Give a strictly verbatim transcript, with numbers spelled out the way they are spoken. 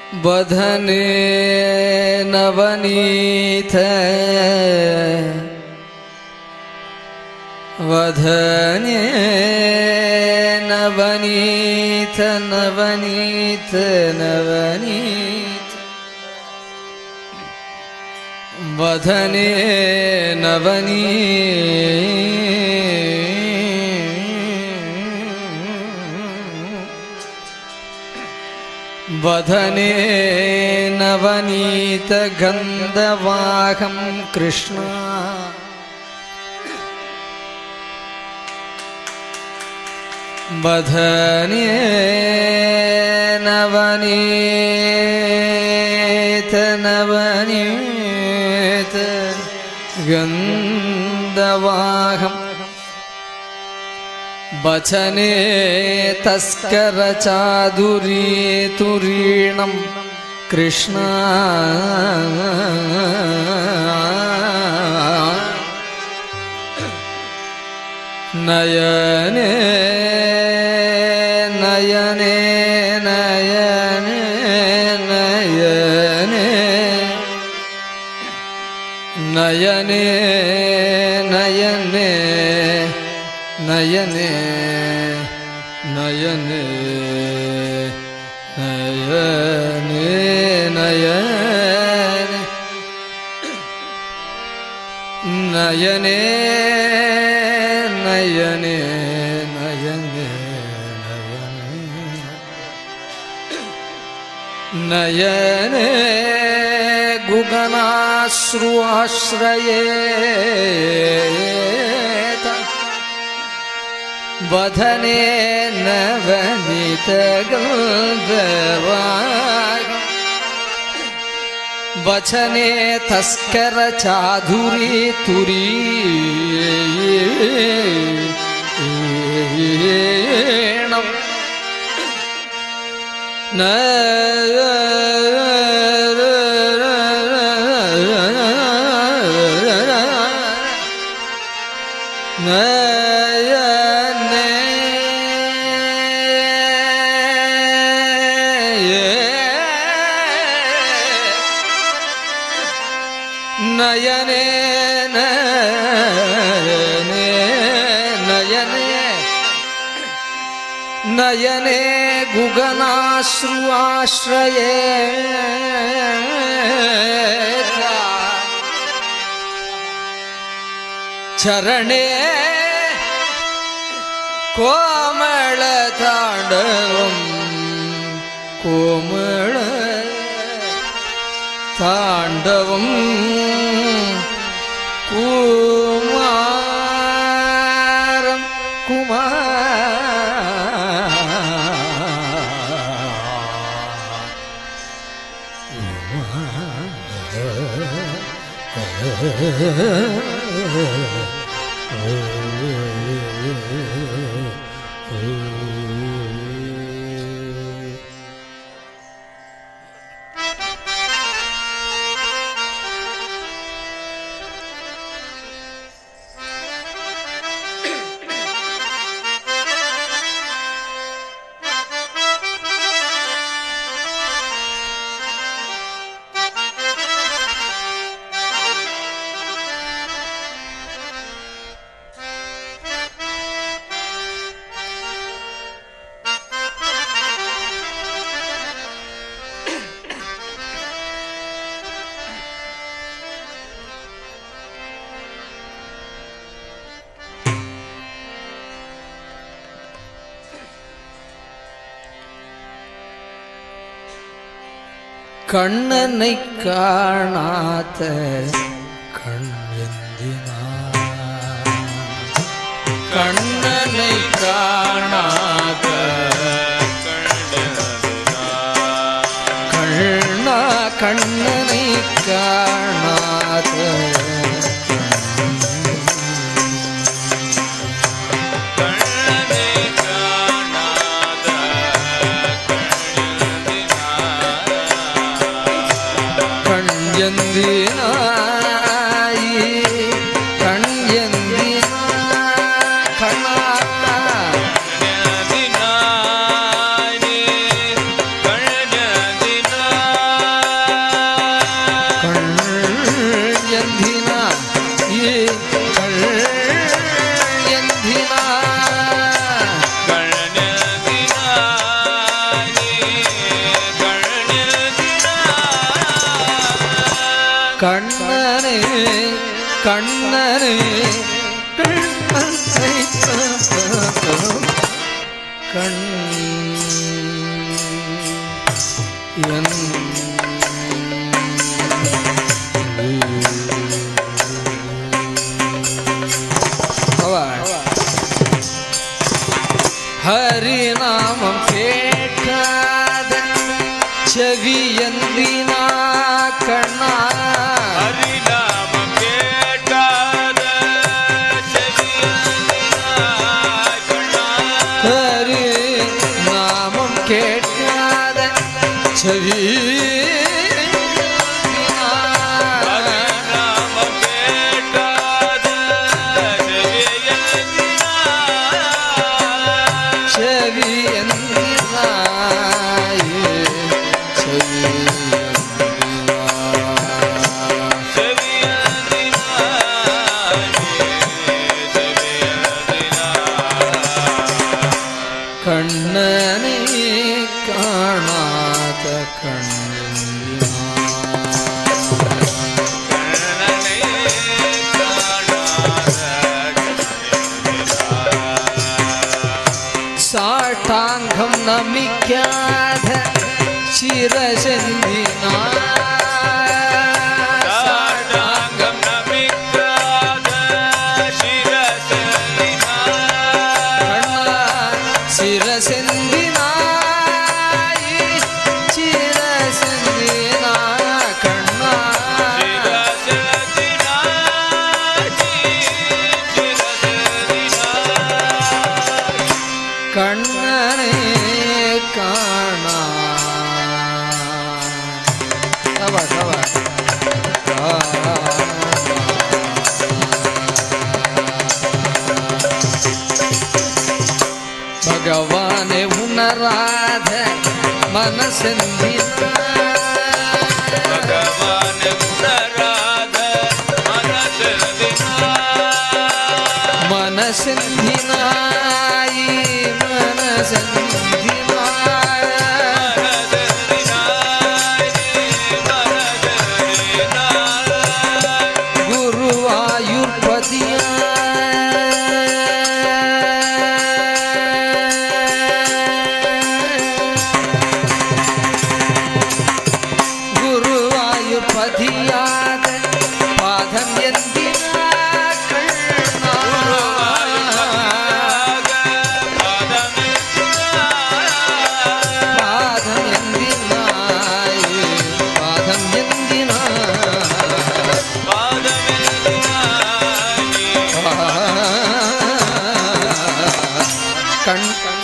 बधने नवनीत वधने नवनीत नवनीत नवनीत वधने नवनीत वधने नवनीत गंधवाहं कृष्ण वधने नवनीत नवनीत गंधवाहं वचने तस्कर चादुरी तुरीणं कृष्ण नयने नयने नयने नयने नयने नयने नयने नयने नयने नयने नयने नयने नयने गुगनाश्रु आश्रयेत वधने नवनीत गंधवाहं वचने तस्कर चाधुरी तुरीणं नयने नयने नयने गुगनाश्रु आश्रयेत चरणे कोमल तांडवं कोमल तांडवं कुमारं कुमार கண்ணனை காணாத கண் எந்தினார் கண்ணனை காணாத கண்ணா கண்ணனை காணாத கண்ணதினாய் கண் ஹரிநாமம் கேட்காத செவியந்தினா கண்ணா ஹரிநாமம் கேட்காத செவியந்தினா கண்ணா ஹரிநாமம் கேட்காத செவி கண்ணனை காணாத கண்ணினா கண்ணனை காணாத சாட்டாங்கம் நமிக்காத சிரசெந்தினா சாட்டாங்கம் நமிக்காத சிரசெந்தினா கண்ணா சிரசெந்தினா சிரசெந்தினா கண்ணா சிரசெந்தினா சிரசெந்தினா கண்ணனை காணா சவா சவா பகவானே உணராத மனசெந்தினா பகவானே உணராத மனசெந்தினா மனசெந்தினாய் மனசெந்தினா குருவாயூர்பதியா குருவாயூர்பதியாத பாதம் எந்தினா கண்ணா பாதம் எந்தினாய் பாதம் எந்தினா கண்